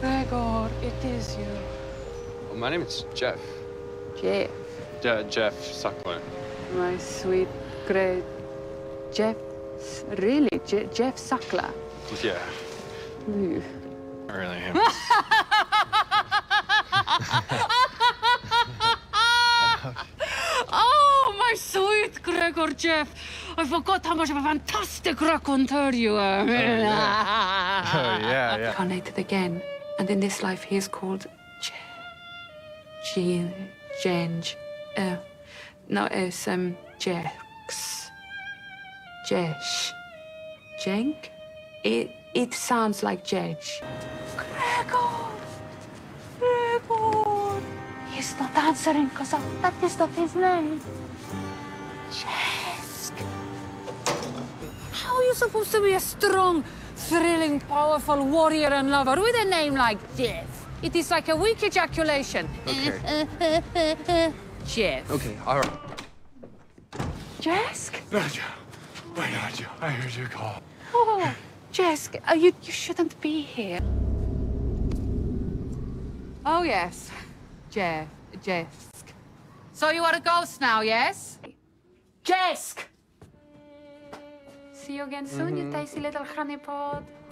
Gregor, it is you. Well, my name is Jeff. Jeff. Jeff Suckler. My sweet, great Jeff. Really? Jeff Suckler? Yeah. Ooh. I really am. Oh, my sweet Gregor Jeff. I forgot how much of a fantastic raconteur you are. Yeah. Incarnated again. And in this life, he is called Jenj. No, it's Jex. Jesh. Jenk? It sounds like Jedge. Gregor! He's not answering because that is not his name. Jesk. How are you supposed to be a strong, thrilling, powerful warrior and lover with a name like Jeff? It is like a weak ejaculation. Okay. Jeff. Okay, all right. Jesk? Nadja. Why, Nadja? I heard your call. Oh, Jesk, you shouldn't be here. Oh, yes. Jesk. So you are a ghost now, yes? Jesk! See you again soon, you tasty little honeypot.